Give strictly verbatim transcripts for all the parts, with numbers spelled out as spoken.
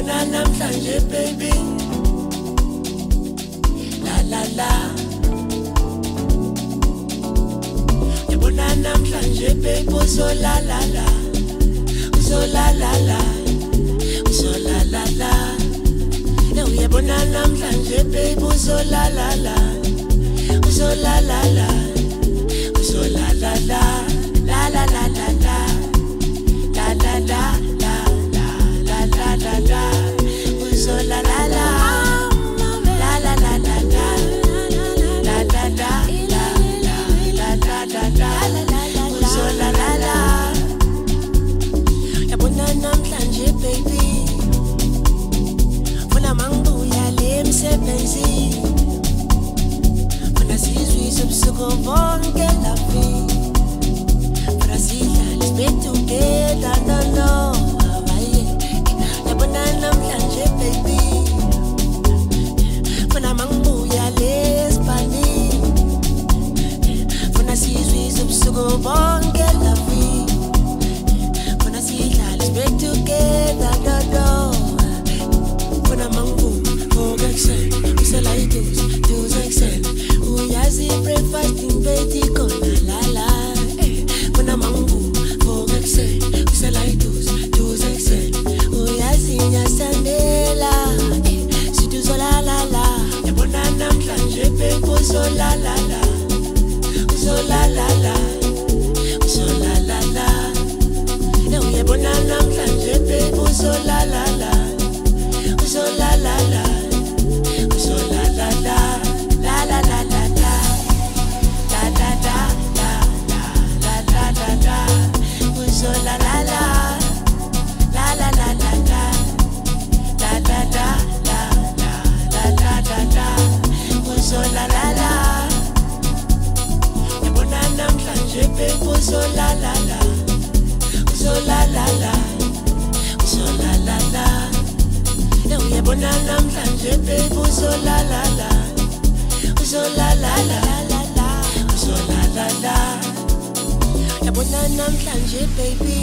Yabona namhlanje baby. La la la. Yabona namhlanje baby, so la la la. So la la la. So la la la. Yabona namhlanje baby, so la la la. So la la la. So la la la. La la la la la. La la la la la la la la la. So la la la. La la la la la. La la la la la la la la. So la la la. Yabona namhlanje baby. Funa mangibuya le msebenzi. Funa sizwe ubusuku bonke la vie. Funa sidlale sibe together no no. Yabona namhlanje baby. Funa mangibuya le Spani. Funa sizwe ubusuku bonke la vie. Funa sidlale sibe together no no. Funa mangibuya ngokuseni usela iduze duze kuseni. Uyazi breakfast ingbethi khona la la. Funa mangibuya ngokuseni usela iduze duze kuseni. Uyazi nyasandela siduzo la la la. Yabona namhlanje baby, so la la la. So la la la. So la la la. Yabona namhlanje baby, so la la la. So la la la. So la la la. La la la la la. La la la la la la la la. So la la la. La la la la la. La la la la la la la la. So la la la. Yabona namhlanje baby, so la la la. So la la la. So la la la. Yabona namhlanje baby, so la la la. So la la la la la. So la la la. Yabona namhlanje baby.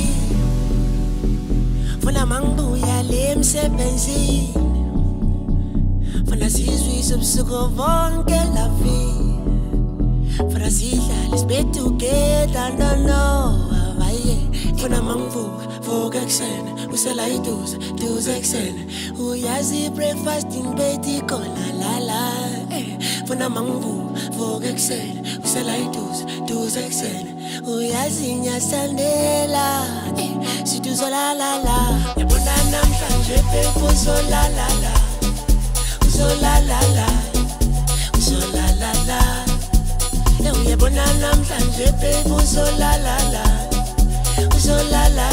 Funa mangibuya le msebenzi. Funa sizwe ubusuku bonke la vie. Funa sidlale sibe together no no. Funa mangivuka vuka kuseni usela iduze duze kuseni. Uyazi breakfast ingbethi khona la la. Funa mangivuka vuka kuseni usela iduze duze kuseni. Uyazi nyasandela siduzo la la la. Yabona namhlanje baby, so la la la. So la la la. So la la la. Yabona namhlanje baby, so la la la. So la la